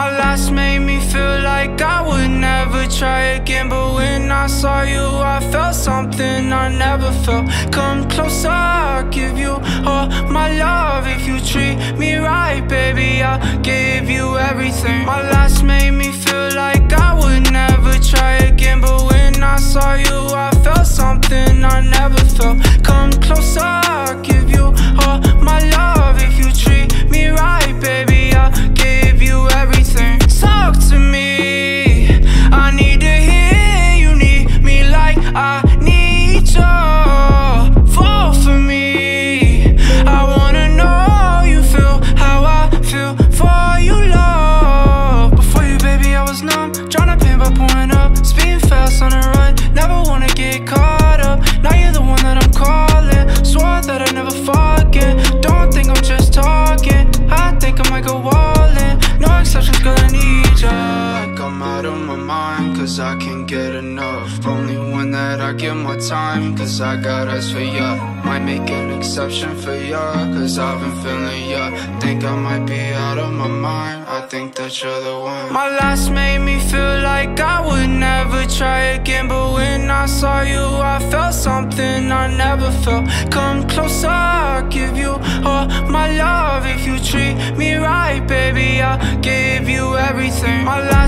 My last made me feel like I would never try again, but when I saw you I felt something I never felt. Come closer, I'll give you all my love. If you treat me right, baby, I'll give you everything. My last made me feel like I would never try again, but when I saw you I felt something I never felt. Come closer, I'll give you all my love. If you treat me right, baby, I'll give you everything. Talk to me, I need to hear you need me like I need you. Fall for me, I wanna know you feel how I feel for you, love. Before you, baby, I was numb, tryna pain by pouring up, speeding fast on the run, never wanna get caught up. Now you're the one that I'm calling, swore that I'd never forget. Don't think I'm just talking, I think I might go all in. No exceptions, girl, I need ya. Like I'm out of my mind, cause I can't get enough. Only one that I give my time, cause I got eyes for ya. Might make an exception for ya, cause I've been feeling ya. Think I might be out of my mind, I think that you're the one. My last made me feel like I would never try again, but when I saw you I felt something I never felt. Come closer, I'll give you all my love. If you treat me right, baby, I'll give you everything. My last